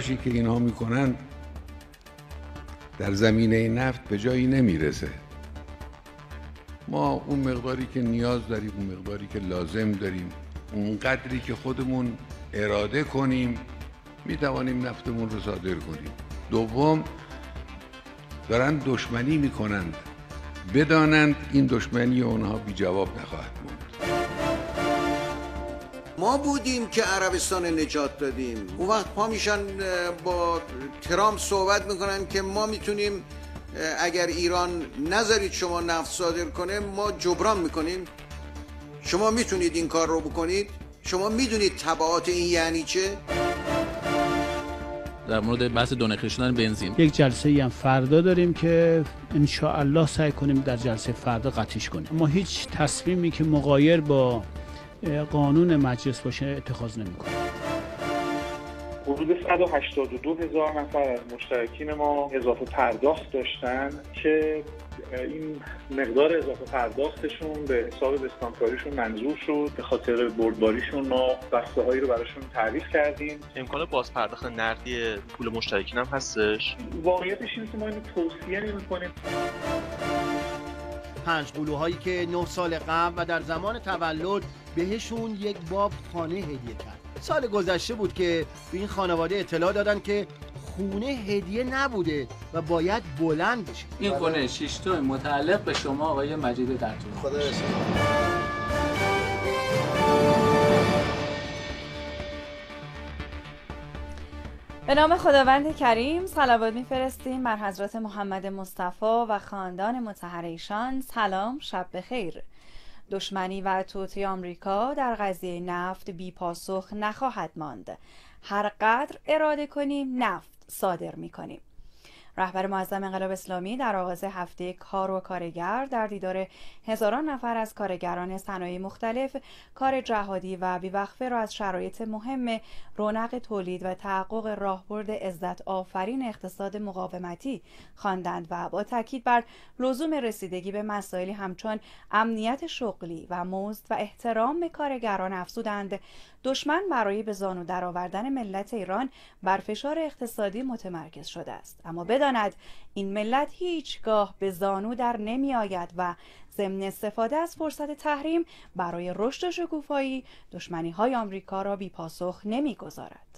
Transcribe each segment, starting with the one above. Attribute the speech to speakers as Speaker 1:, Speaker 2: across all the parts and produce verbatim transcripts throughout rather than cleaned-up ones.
Speaker 1: تلاشی که اینها میکنن در زمینه نفت به جایی نمیرسه. ما اون مقداری که نیاز داریم، اون مقداری که لازم داریم، اون قدری که خودمون اراده کنیم میتوانیم نفتمون رو صادر کنیم. دوم، دارن دشمنی میکنند، بدانند این دشمنی اونها بی جواب نخواهد موند.
Speaker 2: ما بودیم که عربستان نجات دادیم. اون وقت پا میشن با ترامپ صحبت میکنن که ما میتونیم اگر ایران نذارید شما نفت صادر کنه ما جبران میکنیم. شما میتونید این کار رو بکنید؟ شما میدونید تبعات این یعنی چه؟
Speaker 3: در مورد بحث دونقی شدن بنزین،
Speaker 4: یک جلسه ای هم فردا داریم که ان شاء الله سعی کنیم در جلسه فردا قطعیش کنیم. ما هیچ تصمیمی که مغایر با قانون مجلس باشه اتخاذ نمی‌کنیم.
Speaker 5: حدود صد و هشتاد و دو هزار نفر از مشترکین ما اضافه پرداخت داشتن که این مقدار اضافه پرداختشون به حساب بستانکاریشون منظور شد. به خاطر بردباریشون ما بسته‌هایی رو براشون تعریف کردیم.
Speaker 6: امکان باز پرداخت نقدی پول مشترکین هم هستش.
Speaker 5: واقعیتش اینه که ما اینو توصیه نمی‌کنیم.
Speaker 7: پنج قلوهایی که نه سال قبل و در زمان تولد بهشون یک باب خانه هدیه کرد. سال گذشته بود که به این خانواده اطلاع دادن که خونه هدیه نبوده و باید بلند بشه.
Speaker 8: این خونه شش تا متعلق به شما آقای مجید درتون.
Speaker 2: خدا رسید.
Speaker 9: به نام خداوند کریم صلوات میفرستیم بر حضرت محمد مصطفی و خاندان مطهر ایشان. سلام، شب بخیر. دشمنی و توطئه آمریکا در قضیه نفت بی پاسخ نخواهد ماند. هر قدر اراده کنیم نفت صادر میکنیم. رهبر معظم انقلاب اسلامی در آغاز هفته کار و کارگر در دیدار هزاران نفر از کارگران صنایع مختلف کار جهادی و بیوقفه را از شرایط مهم رونق تولید و تحقق راهبرد عزت آفرین اقتصاد مقاومتی خواندند و با تاکید بر لزوم رسیدگی به مسائلی همچون امنیت شغلی و مزد و احترام به کارگران افزودند دشمن برای به زانو درآوردن ملت ایران بر فشار اقتصادی متمرکز شده است، اما بداند این ملت هیچگاه به زانو در نمی آید و ضمن استفاده از فرصت تحریم برای رشد و شکوفایی دشمنی های آمریکا را بی پاسخ نمی گذارد.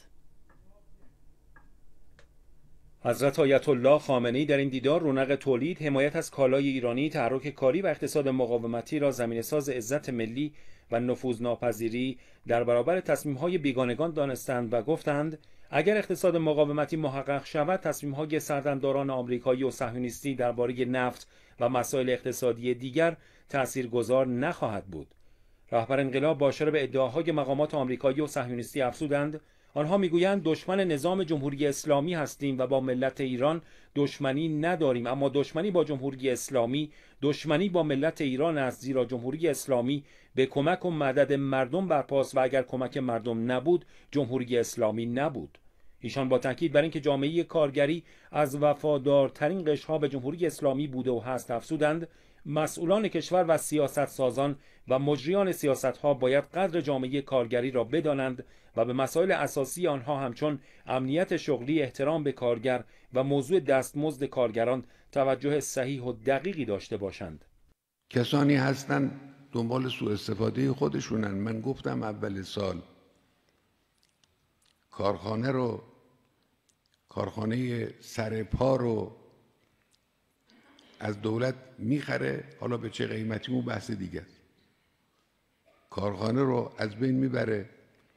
Speaker 10: حضرت آیت الله خامنه‌ای در این دیدار رونق تولید، حمایت از کالای ایرانی، تحرک کاری و اقتصاد مقاومتی را زمینه‌ساز عزت ملی و نفوذناپذیری در برابر تصمیم‌های بیگانگان دانستند و گفتند اگر اقتصاد مقاومتی محقق شود تصمیم‌های سردمداران آمریکایی و صهیونیستی درباره نفت و مسائل اقتصادی دیگر تأثیرگذار نخواهد بود. رهبر انقلاب باشر به ادعاهای مقامات آمریکایی و صهیونیستی افزودند آنها میگویند دشمن نظام جمهوری اسلامی هستیم و با ملت ایران دشمنی نداریم، اما دشمنی با جمهوری اسلامی دشمنی با ملت ایران است، زیرا جمهوری اسلامی به کمک و مدد مردم برپاست و اگر کمک مردم نبود جمهوری اسلامی نبود. ایشان با تاکید بر اینکه جامعه کارگری از وفادارترین قشرها به جمهوری اسلامی بوده و هست افزودند مسئولان کشور و سیاست سازان و مجریان سیاست‌ها باید قدر جامعه کارگری را بدانند و به مسائل اساسی آنها همچون امنیت شغلی، احترام به کارگر و موضوع دستمزد کارگران توجه صحیح و دقیقی داشته باشند.
Speaker 1: کسانی هستن دنبال سوء استفاده خودشونن. من گفتم اول سال کارخانه رو کارخانه سرپا رو از دولت میخره، حالا به چه قیمتی اون بحث دیگه است. کارخانه رو از بین میبره،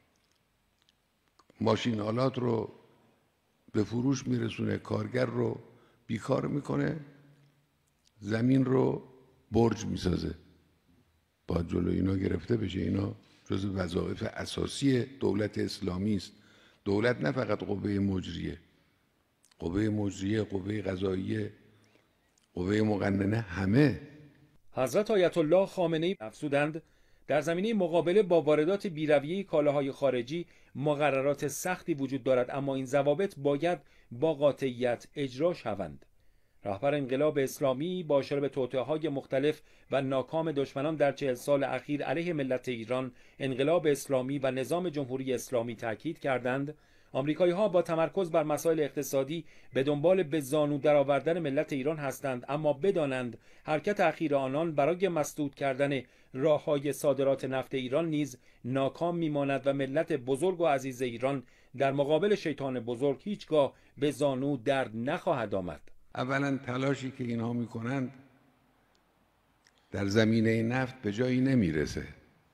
Speaker 1: ماشین آلات رو به فروش میرسونه، کارگر رو بیکار میکنه، زمین رو برج میسازه. باید جلو اینا گرفته بشه. اینا جزو وظایف اساسی دولت اسلامی است. دولت نه فقط قوه مجریه، قوه مجریه، قوه قضاییه، قوه مقننه، همه.
Speaker 10: حضرت آیت الله خامنه‌ای افزودند در زمینه مقابله با واردات بی‌رویه کالاهای خارجی مقررات سختی وجود دارد، اما این ضوابط باید با قاطعیت اجرا شوند. رهبر انقلاب اسلامی باشر به توطئه‌های مختلف و ناکام دشمنان در چهل سال اخیر علیه ملت ایران، انقلاب اسلامی و نظام جمهوری اسلامی تاکید کردند آمریکایی‌ها با تمرکز بر مسائل اقتصادی به دنبال به زانو درآوردن ملت ایران هستند، اما بدانند حرکت اخیر آنان برای مسدود کردن راه‌های صادرات نفت ایران نیز ناکام می‌ماند و ملت بزرگ و عزیز ایران در مقابل شیطان بزرگ هیچگاه به زانو در نخواهد آمد.
Speaker 1: اولا تلاشی که اینها میکنند در زمینه نفت به جایی نمیرسه.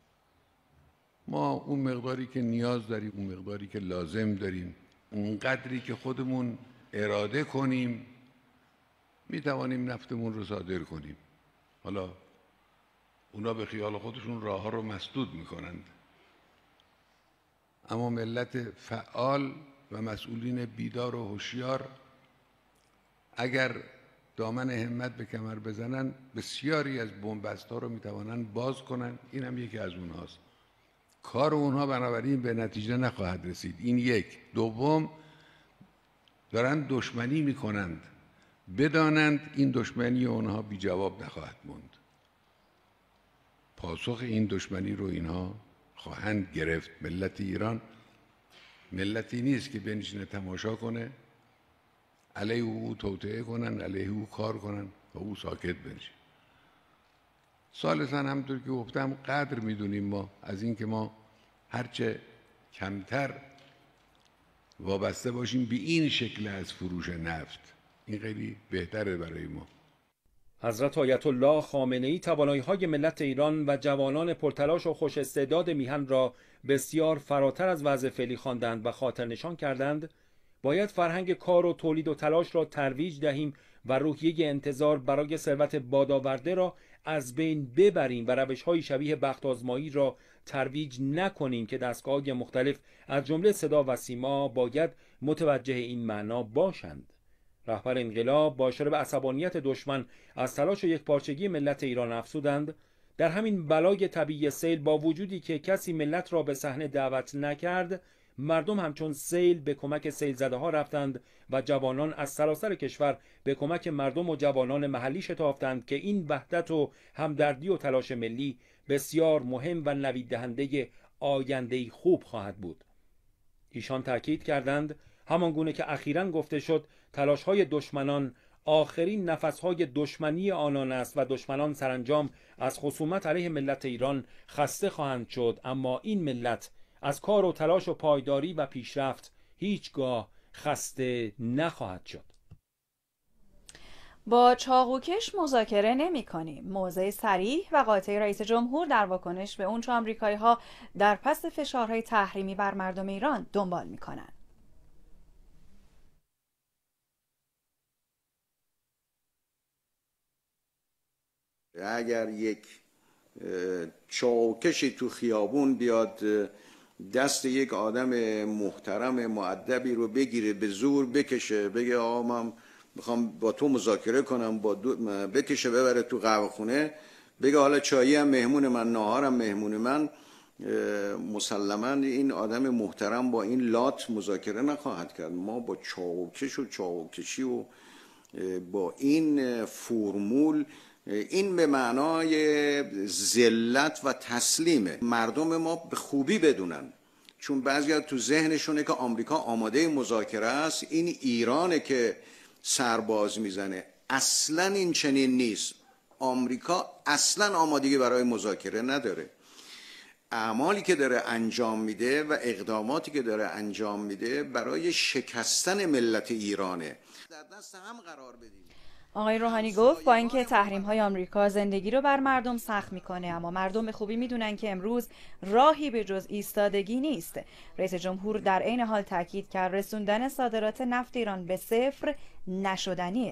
Speaker 1: ما اون مقداری که نیاز داریم، اون مقداری که لازم داریم، اون قدری که خودمون اراده کنیم میتوانیم نفتمون رو صادر کنیم. حالا اونا به خیال خودشون راه ها رو مسدود میکنند، اما ملت فعال و مسئولین بیدار و هوشیار اگر دامن همت به کمر بزنن بسیاری از بن‌بست ها رو میتوانن باز کنن. این هم یکی از اونهاست. کار اونها بنابراین به نتیجه نخواهد رسید. این یک. دوم، دارن دشمنی میکنند، بدانند این دشمنی اونها بی جواب نخواهد موند. پاسخ این دشمنی رو اینها خواهند گرفت. ملت ایران ملتی نیست که بنشینه تماشا کنه، علیه او توطئه کنن، علیه او کار کنن و او ساکت بنشه. ثالثاً همونطور که گفتم قدر میدونیم ما از این که ما هرچه کمتر وابسته باشیم به این شکل از فروش نفت، این خیلی بهتره برای ما.
Speaker 10: حضرت آیت الله خامنه‌ای توانایی‌های ملت ایران و جوانان پرتلاش و خوش استعداد میهن را بسیار فراتر از وضع فعلی خواندند و خاطر نشان کردند باید فرهنگ کار و تولید و تلاش را ترویج دهیم و روحیه انتظار برای ثروت بادآورده را از بین ببریم و روش‌های شبیه بخت آزمایی را ترویج نکنیم که دستگاه‌های مختلف از جمله صدا و سیما باید متوجه این معنا باشند. رهبر انقلاب با اشاره به عصبانیت دشمن از تلاش و یکپارچگی ملت ایران افزودند در همین بلای طبیعی سیل با وجودی که کسی ملت را به صحنه دعوت نکرد، مردم همچون سیل به کمک سیل زده ها رفتند و جوانان از سراسر کشور به کمک مردم و جوانان محلی شتافتند که این وحدت و همدردی و تلاش ملی بسیار مهم و نوید دهنده آینده‌ای خوب خواهد بود. ایشان تاکید کردند همان گونه که اخیراً گفته شد تلاش‌های دشمنان آخرین نفس‌های دشمنی آنان است و دشمنان سرانجام از خصومت علیه ملت ایران خسته خواهند شد، اما این ملت از کار و تلاش و پایداری و پیشرفت هیچگاه خسته نخواهد شد.
Speaker 9: با چاقوکش مذاکره نمی کنیم. موضع صریح و قاطع رئیس جمهور در واکنش به اون چه آمریکایی‌ها در پس فشارهای تحریمی بر مردم ایران دنبال می کنند.
Speaker 2: اگر یک چاقوکشی تو خیابون بیاد دست یک آدم محترم مؤدبی رو بگیره به زور بکشه، بگه آقا من میخوام با تو مذاکره کنم، با دو بکشه ببره تو قهوه خونه، بگه حالا چایی هم مهمون من، ناهارم مهمون من، مسلما این آدم محترم با این لات مذاکره نخواهد کرد. ما با چاقوکش و چاقوکشی و با این فرمول، این به معنای ذلت و تسلیمه. مردم ما به خوبی بدونن، چون بعضیا تو ذهنشونه که آمریکا آماده مذاکره است، این ایرانه که سرباز میزنه. اصلا این چنین نیست. آمریکا اصلا آمادگی برای مذاکره نداره. اعمالی که داره انجام میده و اقداماتی که داره انجام میده برای شکستن ملت ایرانه. در دست هم قرار بدیم.
Speaker 9: آقای روحانی گفت با اینکه تحریم‌های آمریکا زندگی رو بر مردم سخت میکنه، اما مردم به خوبی میدونن که امروز راهی به جز ایستادگی نیست. رئیس جمهور در عین حال تاکید کرد رسوندن صادرات نفت ایران به صفر نشدنیه.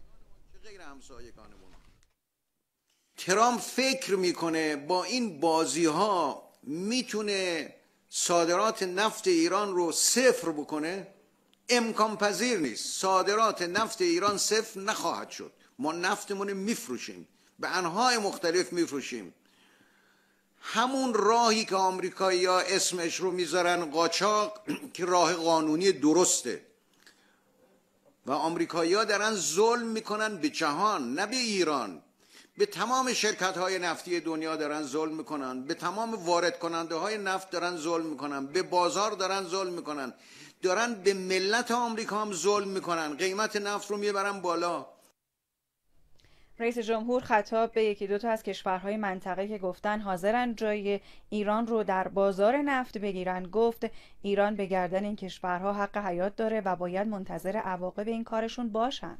Speaker 2: ترامپ فکر میکنه با این بازی‌ها میتونه صادرات نفت ایران رو صفر بکنه. امکان پذیر نیست. صادرات نفت ایران صفر نخواهد شد. ما نفتمون میفروشیم، به انواع مختلف میفروشیم. همون راهی که آمریکایی‌ها اسمش رو میذارن قاچاق که راه قانونی درسته و آمریکایی‌ها دارن ظلم میکنن به جهان، نه به ایران. به تمام شرکت‌های نفتی دنیا دارن ظلم میکنن، به تمام وارد کننده های نفت دارن ظلم میکنن، به بازار دارن ظلم میکنن. دارن به ملت آمریکا هم ظلم میکنن، قیمت نفت رو میبرن بالا.
Speaker 9: رئیس جمهور خطاب به یکی دو تا از کشورهای منطقه که گفتن حاضرن جای ایران رو در بازار نفت بگیرن، گفت ایران به گردن این کشورها حق حیات داره و باید منتظر عواقب این کارشون باشن.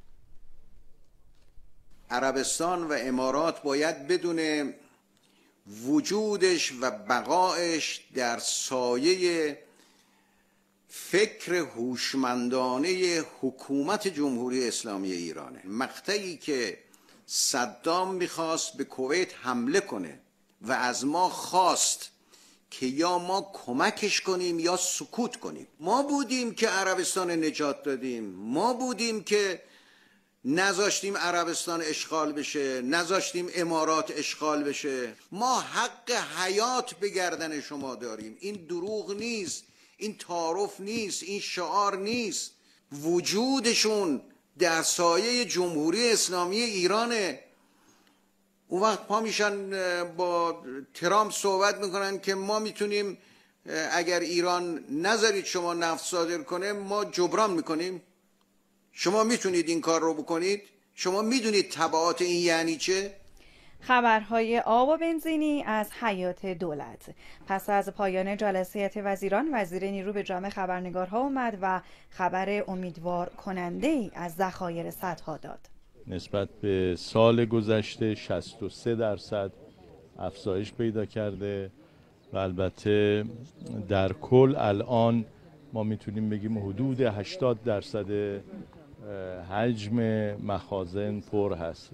Speaker 2: عربستان و امارات باید بدون وجودش و بقایش در سایه فکر هوشمندانه حکومت جمهوری اسلامی ایرانه. مقطعی که صدام میخواست به کویت حمله کنه و از ما خواست که یا ما کمکش کنیم یا سکوت کنیم. ما بودیم که عربستان نجات دادیم، ما بودیم که نذاشتیم عربستان اشغال بشه، نذاشتیم امارات اشغال بشه. ما حق حیات به گردن شما داریم. این دروغ نیست، این تعارف نیست، این شعار نیست. وجودشون در سایه جمهوری اسلامی ایرانه. اون وقت پا میشن با ترامپ صحبت میکنن که ما میتونیم اگر ایران نذارید شما نفت صادر کنه ما جبران میکنیم. شما میتونید این کار رو بکنید؟ شما میدونید تبعات این یعنی چه؟
Speaker 9: خبرهای آب و بنزینی از حیات دولت. پس از پایان جلسه هیئت وزیران، وزیر نیرو به جمع خبرنگارها اومد و خبر امیدوار کننده ای از ذخایر سدها داد.
Speaker 11: نسبت به سال گذشته شصت و سه درصد افزایش پیدا کرده و البته در کل الان ما میتونیم بگیم حدود هشتاد درصد حجم مخازن پر هست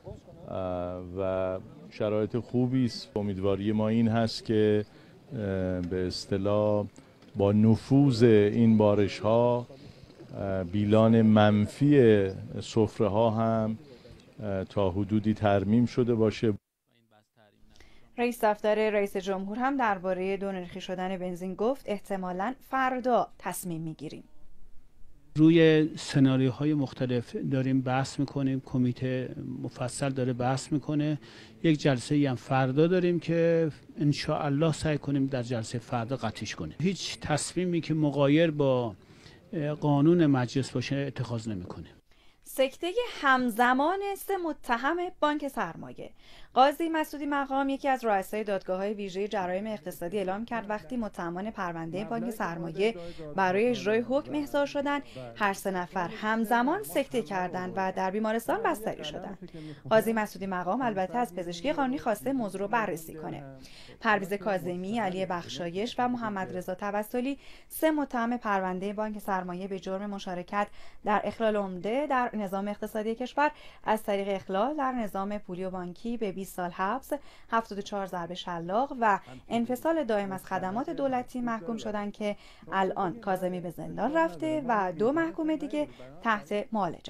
Speaker 11: و شرایط خوبی است. امیدواری ما این هست که به اصطلاح با نفوذ این بارش ها بیلان منفی سفره ها هم تا حدودی ترمیم شده باشه.
Speaker 9: رئیس دفتر رئیس جمهور هم درباره دونرخی شدن بنزین گفت احتمالاً فردا تصمیم میگیریم.
Speaker 4: روی سناریوهای مختلف داریم بحث میکنیم، کمیته مفصل داره بحث میکنه. یک جلسه ای هم فردا داریم که ان شاء الله سعی کنیم در جلسه فردا قطعیش کنیم. هیچ تصمیمی که مغایر با قانون مجلس باشه اتخاذ نمیکنه.
Speaker 9: سکته همزمان است متهم بانک سرمایه. قاضی مسعودی مقام، یکی از رؤسای دادگاه‌های ویژه جرایم اقتصادی، اعلام کرد وقتی متهمان پرونده بانک سرمایه برای اجرای حکم احضار شدند، هر سه نفر همزمان سکته کردند و در بیمارستان بستری شدند. قاضی مسعودی مقام البته از پزشکی قانونی خواسته موضوع رو بررسی کنه. پرویز کاظمی، علی بخشایش و محمد رضا توسلی، سه متهم پرونده بانک سرمایه به جرم مشارکت در اخلال عمده در نظام اقتصادی کشور از طریق اخلال در نظام پولی و بانکی به بیست سال حبس، هفتاد و چهار ضرب شلاق و انفصال دائم از خدمات دولتی محکوم شدند که الان کاظمی به زندان رفته و دو محکوم دیگه تحت معالجه.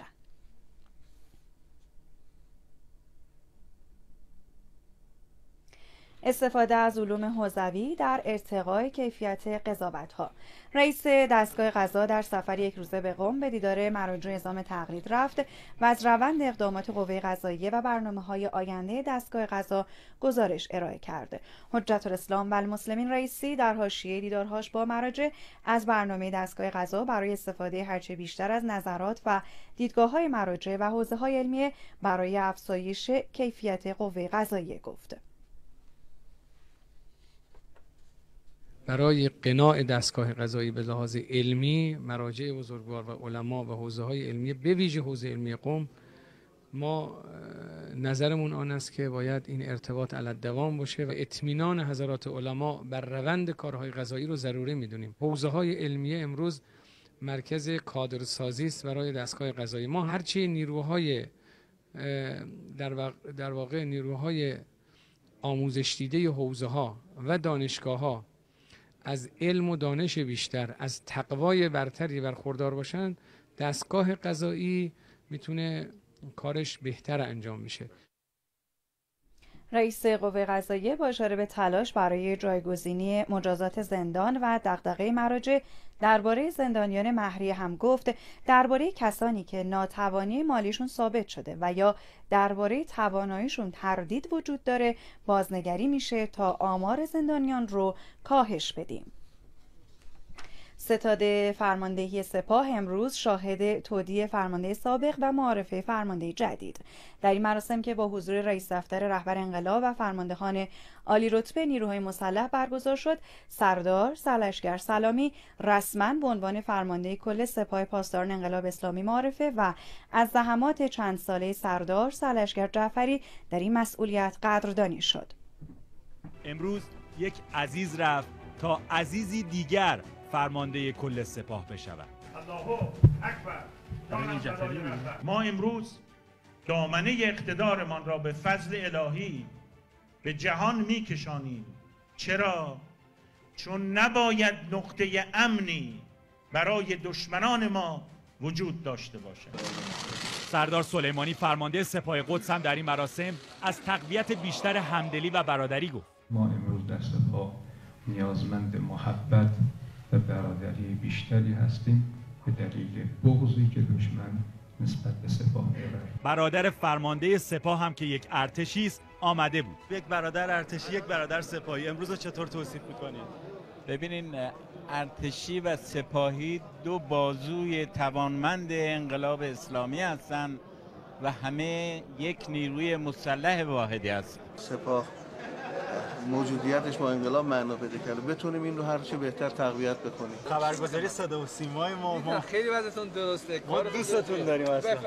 Speaker 9: استفاده از علوم حوزوی در ارتقای کیفیت قضاوت‌ها. رئیس دستگاه قضا در سفر یک روزه به قم به دیدار مراجع نظام تقلید رفت و از روند اقدامات قوه قضاییه و برنامه‌های آینده دستگاه قضا گزارش ارائه کرد. حجت الاسلام و المسلمین رئیسی در حاشیه دیدارهاش با مراجع از برنامه دستگاه قضا برای استفاده هرچه بیشتر از نظرات و دیدگاه‌های مراجع و حوزه‌های علمیه برای افزایش کیفیت قوه قضاییه گفت.
Speaker 12: برای قناع دستگاه قضایی به لحاظ علمی، مراجع بزرگوار و علما و حوزه‌های علمی به ویژه حوزه علمی قم، ما نظرمون آن است که باید این ارتباط علی الدوام باشه و اطمینان حضرات علما بر روند کارهای قضایی رو ضروری میدونیم. حوزه‌های علمیه امروز مرکز کادرسازی است برای دستگاه قضایی. ما هرچی نیروهای در واقع نیروهای آموزش دیده حوزه‌ها و دانشگاه‌ها از علم و دانش بیشتر، از تقوای برتری برخوردار باشند، دستگاه قضایی میتونه کارش بهتر انجام میشه.
Speaker 9: رئیس قوه قضاییه با اشاره به تلاش برای جایگزینی مجازات زندان و دغدغه مراجع درباره زندانیان مهریه هم گفت درباره کسانی که ناتوانی مالیشون ثابت شده و یا درباره تواناییشون تردید وجود داره بازنگری میشه تا آمار زندانیان رو کاهش بدیم. ستاد فرماندهی سپاه امروز شاهد تودیع فرمانده سابق و معارفه فرمانده جدید. در این مراسم که با حضور رئیس دفتر رهبر انقلاب و فرماندهان عالی رتبه نیروهای مسلح برگزار شد، سردار سرلشکر سلامی رسما به عنوان فرمانده کل سپاه پاسداران انقلاب اسلامی معرفه و از زحمات چند ساله سردار سرلشکر جعفری در این مسئولیت قدردانی شد.
Speaker 13: امروز یک عزیز رفت تا عزیزی دیگر فرمانده کل سپاه بشود.
Speaker 14: الله اکبر. ما امروز دامنه اقتدارمان را به فضل الهی به جهان میکشانیم. چرا؟ چون نباید نقطه امنی برای دشمنان ما وجود داشته باشد.
Speaker 13: سردار سلیمانی فرمانده سپاه قدس هم در این مراسم از تقویت بیشتر همدلی و برادری گفت.
Speaker 15: ما امروز در سپاه نیازمند محبت و برادری بیشتری هستیم به دلیل بغضی که دشمن نسبت به سپاه دارد.
Speaker 13: برادر فرمانده سپاه هم که یک ارتشی است آمده بود.
Speaker 16: یک برادر ارتشی، یک برادر سپاهی. امروز رو چطور توصیف می‌کنید؟
Speaker 17: ببینین، ارتشی و سپاهی دو بازوی توانمند انقلاب اسلامی هستند و همه یک نیروی مسلح واحدی هستند.
Speaker 18: سپاه موجودیتش با انقلاب معنا پیدا کرده، بتونیم این رو هر چه بهتر تقویت بکنیم.
Speaker 16: خبرگزاری صدا و سیمای ما, ما
Speaker 19: خیلی وضعیتون درسته،
Speaker 16: ما دوستتون داریم اصلا.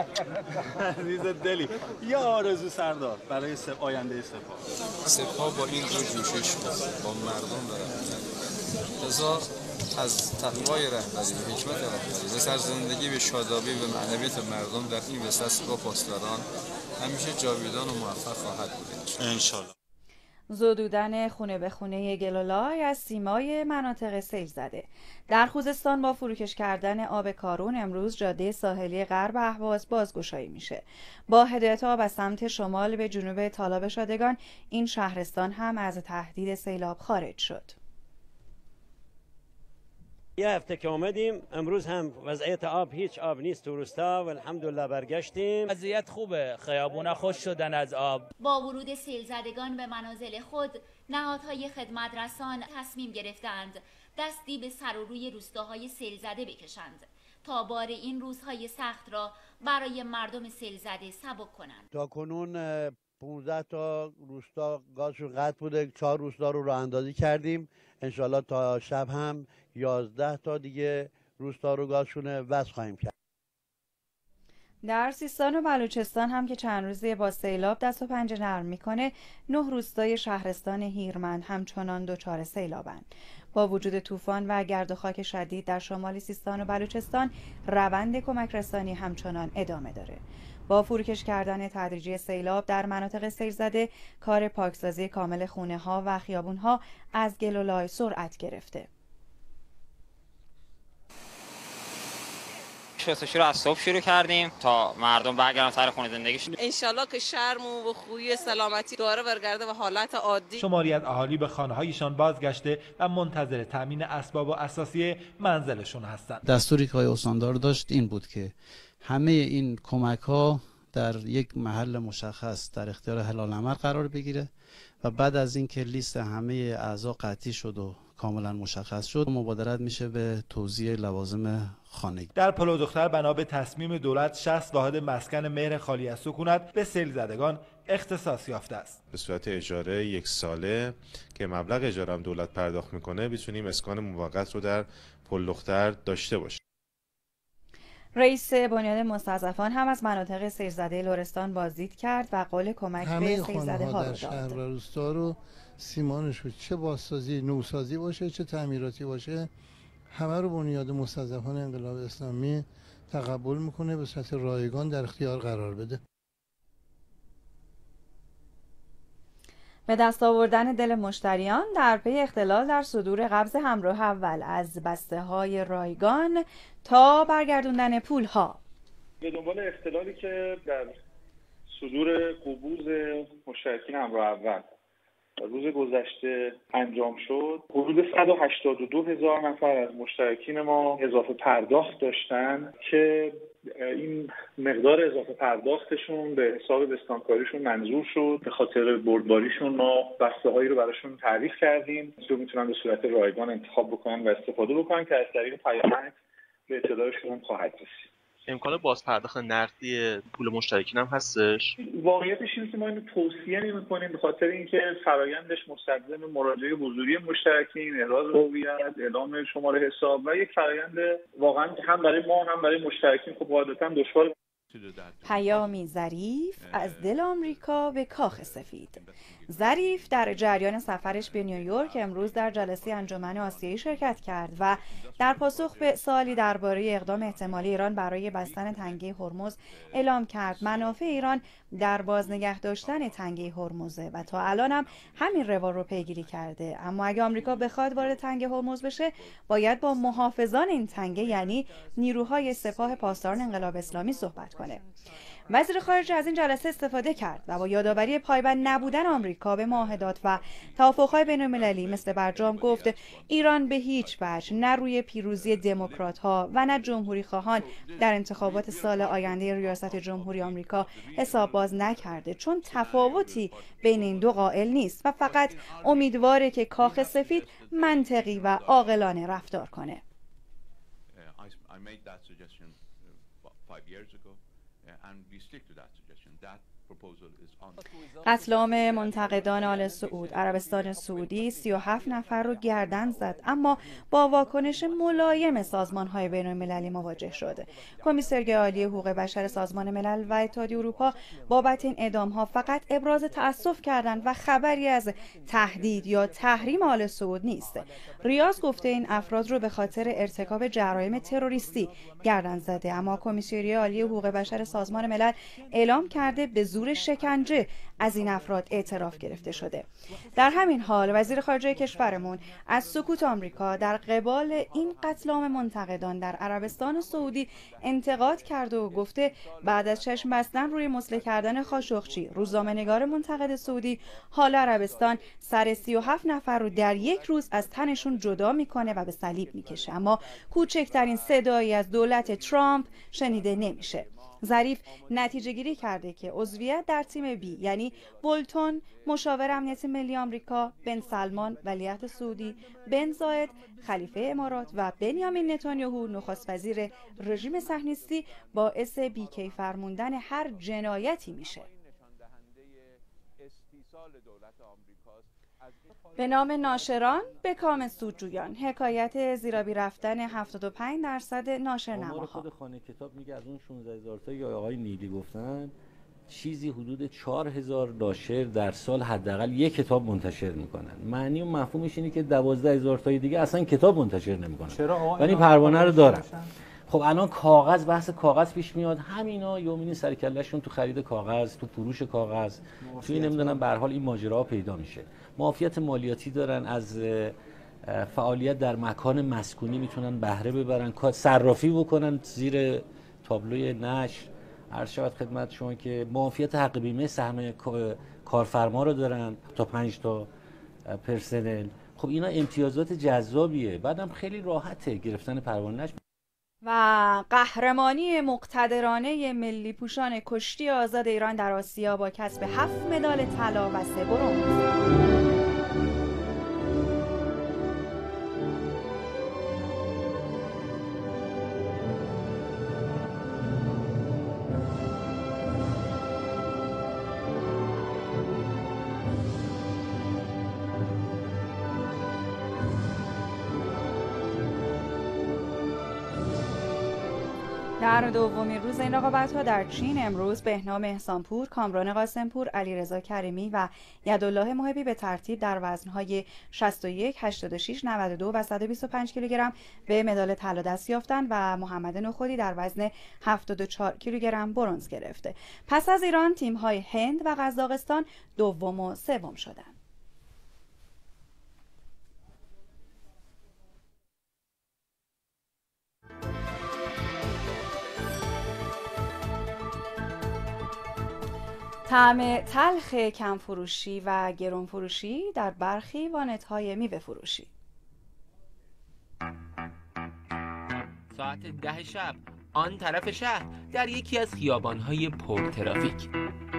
Speaker 16: عزیز دلی. یا آرزو سردار برای سپ... آینده سپاه.
Speaker 20: سپاه با این رو جوشش با مردم داره. لذا از تقوای رهبری و حکمت رهبری و سرزندگی به شادابی و معنویت مردم در این وسط سپاه پاسداران همیشه جاویدان و موفق خواهد بود
Speaker 16: انشالله.
Speaker 9: زدودن خونه به خونه گلولای از سیمای مناطق سیل زده. در خوزستان با فروکش کردن آب کارون امروز جاده ساحلی غرب اهواز بازگشایی میشه. با هدایت آب از سمت شمال به جنوب تالاب شادگان، این شهرستان هم از تهدید سیلاب خارج شد.
Speaker 21: یه هفته که آمدیم، امروز هم وضعیت آب هیچ آب نیست تو روستا و الحمدلله برگشتیم.
Speaker 22: وضعیت خوبه، خیابونا خوش شدن از آب.
Speaker 23: با ورود سیلزدگان به منازل خود، نهادهای خدمت رسان تصمیم گرفتند دستی به سر و روی روستاهای سیلزده بکشند تا بار این روزهای سخت را برای مردم سیلزده سبک کنند.
Speaker 24: تا کنون پانزده تا روستا گازشون قطع بوده، چهار روستا رو راه اندازی کردیم. انشالله تا شب هم یازده تا دیگه روستا رو گازشون وصل خواهیم کرد.
Speaker 9: در سیستان و بلوچستان هم که چند روزه با سیلاب دست و پنجه نرم میکنه، نه روستای شهرستان هیرمند همچنان دچار سیلابند. با وجود طوفان و گرد و خاک شدید در شمال سیستان و بلوچستان، روند کمک رسانی همچنان ادامه داره. با فروکش کردن تدریجی سیلاب در مناطق سیل زده، کار پاکسازی کامل خونه ها و خیابون ها از گل و لای سرعت گرفته.
Speaker 25: شستشو رو از صبح شروع کردیم تا مردم برگردن سر خونه زندگیشون.
Speaker 26: انشالله که شرم و خوی سلامتی دوباره برگرده و حالت عادی.
Speaker 13: شماری از اهالی به خانه‌هایشان بازگشته و منتظر تامین اسباب و اساسیه منزلشون هستند.
Speaker 27: دستوری که آقای استاندار داشت این بود که همه این کمک ها در یک محل مشخص در اختیار هلال احمر قرار بگیره و بعد از اینکه لیست همه اعضا قطعی شد و کاملا مشخص شد، مبادرت میشه به توزیع لوازم خانگی.
Speaker 13: در پلو دختر بنا به تصمیم دولت شصت واحد مسکن مهر خالی از سکونت به سیل زدگان اختصاص یافته است.
Speaker 28: به صورت اجاره یک ساله که مبلغ اجاره هم دولت پرداخت میکنه، میتونیم اسکان موقت رو در پل دختر داشته باشیم.
Speaker 9: رئیس بنیاد مستضعفان هم از مناطق سیلزده لرستان بازدید کرد و قول کمک به سیلزده ها
Speaker 29: در شهر و روستا رو سیمانش رو چه بازسازی نوسازی باشه چه تعمیراتی باشه، همه رو بنیاد مستضعفان انقلاب اسلامی تقبل میکنه، به صورت رایگان در اختیار قرار بده.
Speaker 9: به دست آوردن دل مشتریان در پی اختلال در صدور قبض همراه اول از بسته های رایگان تا برگردوندن پول ها.
Speaker 5: به دنبال اختلالی که در صدور قبوض مشترکین همراه اول روز گذشته انجام شد، حدود صد و هشتاد و دو هزار نفر از مشترکین ما اضافه پرداخت داشتن که این مقدار اضافه پرداختشون به حساب بستانکاریشون منظور شد. به خاطر بردباریشون ما بسته هایی رو براشون تعریف کردیم که میتونن به صورت رایگان انتخاب بکنن و استفاده بکنن که از طریق پیامک به اطلاعشون خواهد رسید.
Speaker 1: امکان بازپرداخت نقدی پول مشترکین هم هستش؟
Speaker 5: واقعیتش اینه که ما اینو توصیه نمی‌کنیم به خاطر اینکه فرایندش مستلزم مراجعه حضوری مشترکین، احراز هویت، اعلام شماره حساب و یک فرایند واقعا هم برای ما هم برای مشترکین خب قاعدتاً دشوار.
Speaker 9: پیامی ظریف از دل آمریکا به کاخ سفید. ظریف در جریان سفرش به نیویورک امروز در جلسه انجمن آسیایی شرکت کرد و در پاسخ به سوالی درباره اقدام احتمالی ایران برای بستن تنگه هرمز اعلام کرد منافع ایران در باز نگه داشتن تنگه هرمزه و تا الان هم همین روال رو پیگیری کرده، اما اگه آمریکا بخواد وارد تنگه هرمز بشه باید با محافظان این تنگه یعنی نیروهای سپاه پاسداران انقلاب اسلامی صحبت کنه. وزیر خارجه از این جلسه استفاده کرد و با یادآوری پایبند نبودن آمریکا به معاهدات و توافق‌های بین‌المللی مثل برجام گفت ایران به هیچ وجه نه روی پیروزی دموکرات‌ها و نه جمهوری خواهان در انتخابات سال آینده ریاست جمهوری آمریکا حساب باز نکرده، چون تفاوتی بین این دو قائل نیست و فقط امیدواره که کاخ سفید منطقی و عاقلانه رفتار کنه. قتل عام منتقدان آل سعود. عربستان سعودی سی و هفت نفر رو گردن زد اما با واکنش ملایم سازمان‌های بین‌المللی مواجه شد. کمیسر عالی حقوق بشر سازمان ملل و اتحادیه اروپا بابت این اعدام‌ها فقط ابراز تأسف کردند و خبری از تهدید یا تحریم آل سعود نیست. ریاض گفته این افراد رو به خاطر ارتکاب جرایم تروریستی گردن زده، اما کمیسر عالی حقوق بشر سازمان ملل اعلام کرده به زور شکنجه از این افراد اعتراف گرفته شده. در همین حال وزیر خارجه کشورمون از سکوت آمریکا در قبال این قتل عام منتقدان در عربستان سعودی انتقاد کرده و گفته بعد از چشم بستن روی مسلح کردن خاشقچی، روزنامه‌نگار منتقد سعودی، حال عربستان سر سی و هفت نفر رو در یک روز از تنشون جدا میکنه و به صلیب میکشه، اما کوچکترین صدایی از دولت ترامپ شنیده نمیشه. ظریف نتیجه گیری کرده که عضویت در تیم بی یعنی بولتون مشاور امنیت ملی آمریکا، بن سلمان ولیعهد سعودی، بن زاید خلیفه امارات و بنیامین نتانیاهو نخست وزیر رژیم صهیونیستی باعث بیکی فرموندن هر جنایتی میشه. به نام ناشران به کام سودجویان. حکایت زیرابی رفتن هفتاد و پنج درصد ناشرنماها.
Speaker 2: خود خانه کتاب میگه از اون شانزده هزار تا یا آقای نیلی گفتن چیزی حدود چهار هزار ناشر در سال حداقل یک کتاب منتشر میکنن. معنی و مفهومش اینه که دوازده هزار تای دیگه اصلا کتاب منتشر نمیکنن. چرا؟ ولی پروانه رو دارن. خب الان کاغذ، بحث کاغذ پیش میاد، همینا یومینی سر کلهشون تو خرید کاغذ، تو فروش کاغذ، توی نمیدونم به هر حال این ماجراها پیدا میشه. معافیت مالیاتی دارن، از فعالیت در مکان مسکونی میتونن بهره ببرن، صرافی بکنن زیر تابلوی نشر. عرض شود خدمت شما که معافیت حق بیمه سهم کارفرما رو دارن تا پنج تا پرسنل. خب اینا امتیازات جذابیه، بعدم خیلی راحته گرفتن پروانه‌اش.
Speaker 9: و قهرمانی مقتدرانه ملی پوشان کشتی آزاد ایران در آسیا با کسب هفت مدال طلا و سه برنز. در دومین روز این رقابت‌ها در چین امروز بهنام احسانپور، کامران قاسمپور، علیرضا کریمی و یدالله محبی به ترتیب در وزن‌های شصت و یک، هشتاد و شش، نود و دو و صد و بیست و پنج کیلوگرم به مدال طلا دست یافتند و محمد نخودی در وزن هفتاد و چهار کیلوگرم برنز گرفت. پس از ایران تیم‌های هند و قزاقستان دوم و سوم شدند. طعم تلخ کم فروشی و گران فروشی در برخی وانت‌های میوه فروشی.
Speaker 3: ساعت ده شب آن طرف شهر در یکی از خیابان‌های پر ترافیک،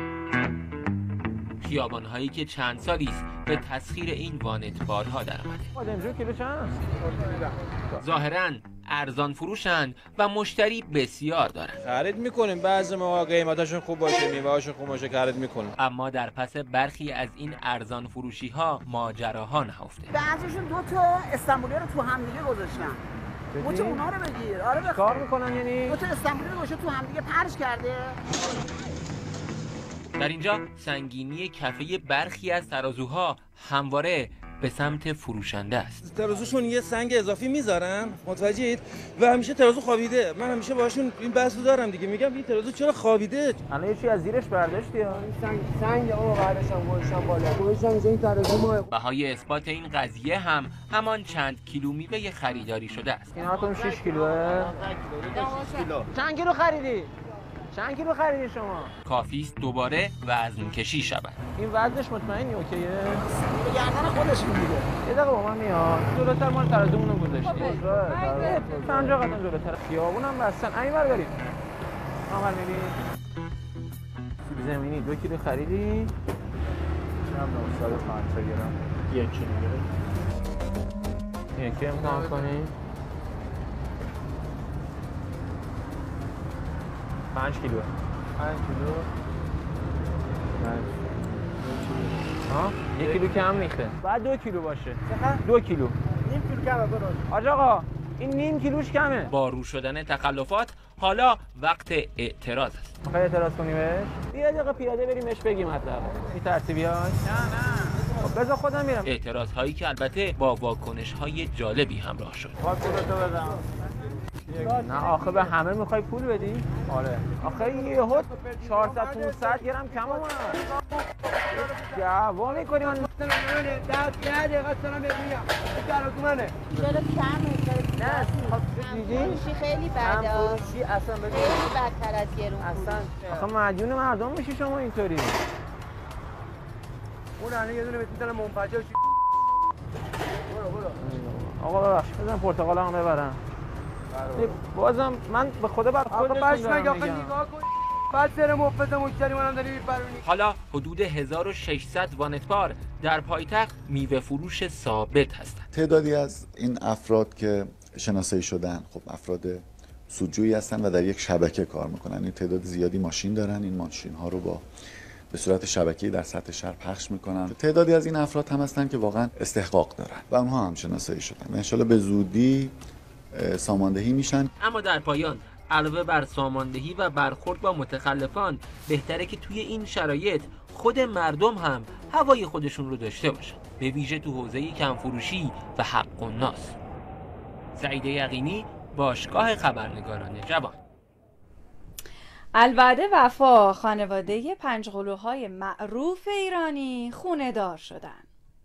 Speaker 3: خیابان‌هایی که چند سالی است به تسخیر این وانت‌بارها درآمده.
Speaker 4: امروز کیلو چند؟
Speaker 3: ظاهراً ارزان فروشند و مشتری بسیار دارند.
Speaker 4: خرید میکنیم، بعضی موقع قیمتاشون خوب باشه، میوه‌هاشون خوب باشه، خرید میکنیم.
Speaker 3: اما در پس برخی از این ارزان فروشی‌ها ماجراها نهفته.
Speaker 6: بعضیشون دو تا استانبولی رو تو هم دیگه گذاشتن. مچ اونا رو بگیر. آره بخیر.
Speaker 4: کار میکنن یعنی؟
Speaker 6: دو تا استانبولی رو گذاشته تو هم دیگه پرش کرده.
Speaker 3: در اینجا سنگینی کفه برخی از ترازوها همواره به سمت فروشنده است.
Speaker 4: ترازوشون یه سنگ اضافی میذارن، متوجهید؟ و همیشه ترازو خوابیده. من همیشه باهاشون این بحثو دارم دیگه، میگم این ترازو چرا خوابیده؟ الان یه چیزی از زیرش برداشتی ها؟ این سنگ سنگ آقا برداشتم گذاشتم بالا. گذاشتم این ترازو ما.
Speaker 3: بهای اثبات این قضیه هم همان چند کیلو میوه خریداری شده است.
Speaker 4: اینا کدوم شش کیلوه؟ کیلو. چند کیلو خریدی؟ چند کیلو خریدی شما؟
Speaker 3: کافی است دوباره وزن کشی شود.
Speaker 4: این وزنش مطمئنی اوکیه؟ به گردن خودش میگه. یه دقیقه با من میاد. جلوتر ما ترازومون رو گذاشتیم. پنجاه قدم جلوتر. خیابونم بستن. این ور بریم. آخر میبینی؟ سیب زمینی دو کیلو خریدی؟ چند نهصد و پنجاه گرم. یک کیلو گرم. یکی امتحان کنی؟ پنج کیلو. پنج کیلو. پنج. ها؟ یک کیلو کم ریخته. بعد دو کیلو باشه. دو کیلو. نیم کیلو کمه برات. حاج آقا این نیم کیلوش کمه.
Speaker 3: با رو شدن تخلفات حالا وقت اعتراض است.
Speaker 4: میخوای اعتراض کنی بهش؟ بیا دقیقه پیاده بریم بهش بگیم حتی. این ترسی بیای؟ نه نه. خب بذار خودم میرم.
Speaker 3: اعتراض هایی که البته با واکنش های جالبی همراه شد.
Speaker 4: خب پولتو بدم. نه آخه به همه میخوای پول بدی؟ آره. آخه یهو چهارصد پانصد گرم کم اومد. دعوا میکنی من منه. ده دقیقه سلام بگم. درو منه.
Speaker 6: چرا کمه؟
Speaker 4: نه خب
Speaker 6: دیدی؟ خیلی بده.
Speaker 4: فروشی اصلا بده.
Speaker 6: خیلی بدتر از گرون.
Speaker 4: اصلا آخه مدیون مردم میشی شما اینطوری. اون الان یه دونه بتونن منفجر شی. برو برو. آقا ببخش بزن پرتقالامو ببرم. بازم من به خدا بر خودم میگم. آقا نگاه کن. بعد سر مفت مشتری منم داری میپرونی.
Speaker 3: حالا حدود هزار و ششصد وانتبار در پایتخت میوه فروش ثابت هستند.
Speaker 7: تعدادی از این افراد که شناسایی شدن خب افراد سودجویی هستن و در یک شبکه کار میکنن. این تعداد زیادی ماشین دارن، این ماشین ها رو با به صورت شبکه‌ای در سطح شهر پخش میکنن. تعدادی از این افراد هم هستن که واقعا استحقاق دارن و اونها هم شناسایی شدن. ان شاءالله به زودی ساماندهی میشن.
Speaker 3: اما در پایان علاوه بر ساماندهی و برخورد با متخلفان بهتره که توی این شرایط خود مردم هم هوای خودشون رو داشته باشن، به ویژه تو حوزه کمفروشی و حق الناس. سعید یقینی، باشگاه خبرنگاران جوان.
Speaker 9: الوعده وفا، خانواده پنجقلوهای معروف ایرانی خونه دار شدن.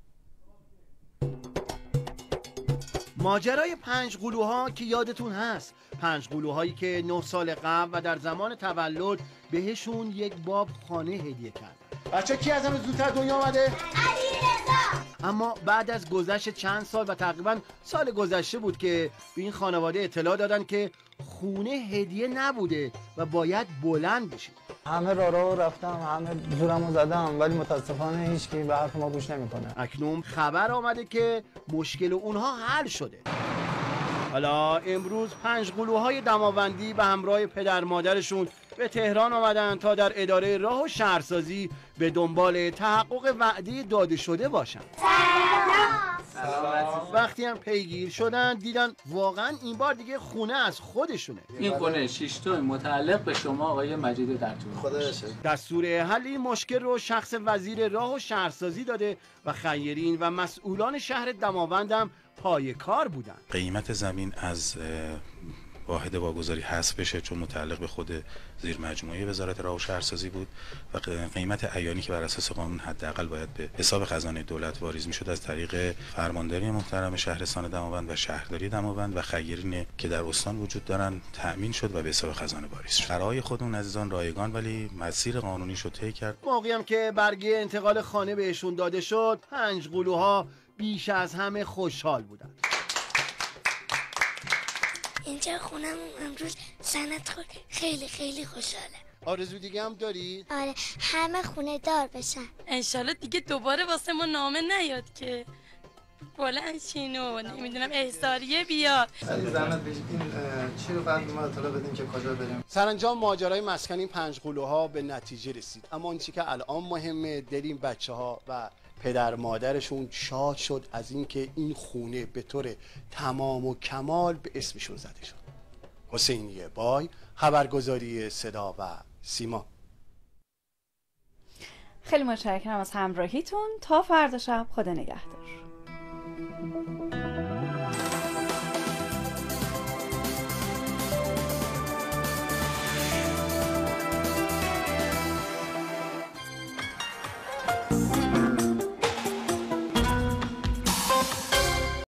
Speaker 24: ماجرای پنج قلوها که یادتون هست، پنج قلوهایی که نه سال قبل و در زمان تولد بهشون یک باب خانه هدیه کرد. بچه کی از همه زودتر دنیا آمده؟ علیرضا. اما بعد از گذشت چند سال و تقریبا سال گذشته بود که به این خانواده اطلاع دادن که خونه هدیه نبوده و باید بلند بشید.
Speaker 4: همه راه راه رفتم، همه زورمو زدم، ولی متاسفانه هیچکی به حرف ما گوش نمیکنه.
Speaker 24: اکنون خبر آمده که مشکل اونها حل شده. حالا امروز پنج قلوهای دماوندی به همراه پدر مادرشون به تهران آمدن تا در اداره راه و شهرسازی به دنبال تحقق وعده داده شده باشن. وقتی هم پیگیر شدن دیدن واقعا این بار دیگه خونه از خودشونه.
Speaker 8: این خونه شیشتوی متعلق به شما آقای مجید درتون.
Speaker 24: خداشه. دستور حل این مشکل رو شخص وزیر راه و شهرسازی داده و خیرین و مسئولان شهر دماوند هم پای کار بودن.
Speaker 10: قیمت زمین از
Speaker 28: واحد واگذاری حذف بشه چون متعلق به خود زیر مجموعه وزارت راه و شهرسازی بود و قیمت عیانی که بر اساس قانون حداقل باید به حساب خزانه دولت واریز میشد از طریق فرمانداری محترم شهرستان دماوند و شهرداری دماوند و خیرین که در استان وجود دارن تأمین شد و به حساب خزانه واریز شد. برای خودمون عزیزان رایگان ولی مسیر قانونی شو طی کرد.
Speaker 10: موقعی هم که برگه انتقال خانه بهشون داده شد، پنج قلوها بیش از همه خوشحال بودن.
Speaker 11: اینجا خونم امروز سند خود خیلی خیلی خوشحاله.
Speaker 10: آرزو دیگه هم داری؟
Speaker 11: آره، همه خونه دار بشن.
Speaker 12: انشالله دیگه دوباره واسه ما نامه نیاد که بلند شینو نمیدونم احضاریه بیاد.
Speaker 29: علی زحمت بشین چی رو بعد ما اطلاع بدین که کجا بریم.
Speaker 10: سرانجام ماجرای مسکن این پنج قلوها به نتیجه رسید، اما اون چی که الان مهمه دل این بچه‌ها و پدر مادرشون شاد شد از اینکه این خونه به طور تمام و کمال به اسمشون زده شد. حسینیه بای، خبرگزاری صدا و سیما.
Speaker 9: خیلی متشکرم از همراهیتون. تا فردا شب خدا نگهدار.